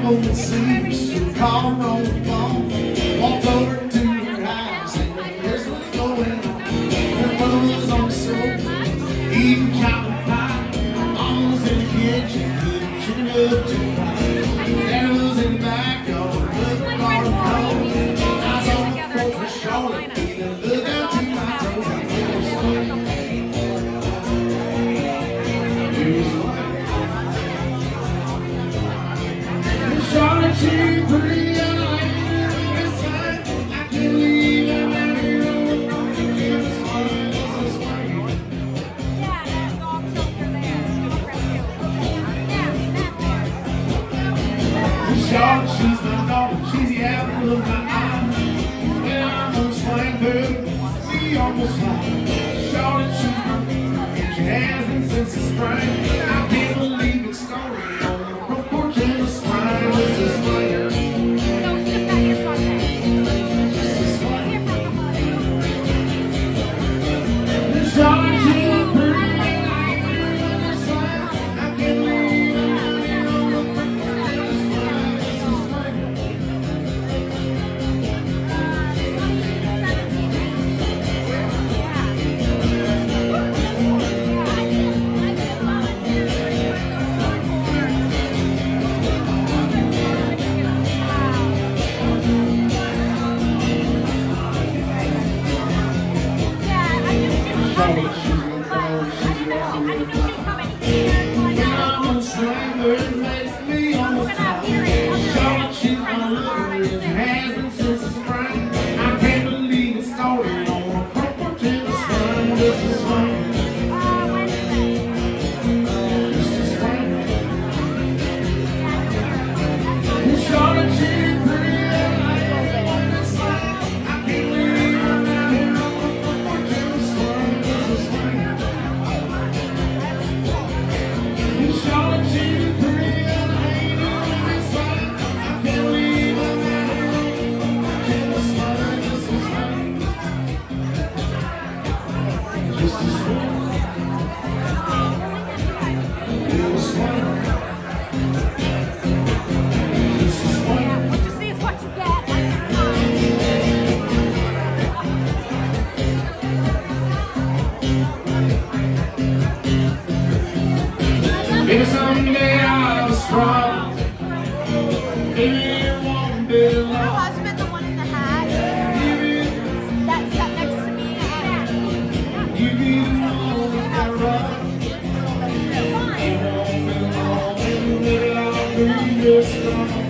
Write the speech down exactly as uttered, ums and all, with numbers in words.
on the scene, she called on the phone, walked over to her house, and here's what's going on. Her mother was on the sofa, eating chocolate pie. Mom was in the kitchen, cooking chicken up to pie. Dad was in the backyard, looking for the cold. I was on the porch with Charlotte, look out to my toes. Charlotte, she's pretty and I ain't this side. I can't believe I'm out here on the phone. It's fine, it's fine. Yeah, that dog's over there. Yeah, Charlotte, she's my daughter, she's the apple of my eye. When I'm on swing through, we almost fly. Charlotte, she's my daughter, and she has been since the spring. I can't believe it's started on the front porch in the spring. It's a swing. Charlotte, she's pretty and I ain't doing this side. I can't believe I'm out here on the front porch in the spring. It's a swing. Charlotte, she's your dog, she's your awesome When I'm on swing, it makes me almost fly. Charlotte, she's my lover, and she has been since the spring. I can't believe it started on the front porch in the spring. This is swing. This is swing. Charlotte, she's pretty and I ain't on this side. I can't believe I'm out here on the front porch in the spring. This is swing. Charlotte, she's pretty and I ain't on this side. I can't believe I'm out here on the porch in the spring. This is swing. This is swing. This is swing. This is swing. what you see is what you get. Maybe someday I'll be strong. Maybe it won't be Her long. husband, the one in the hat, Maybe that sat next to me. you be the one that runs. It won't be long. Maybe I'll be this strong.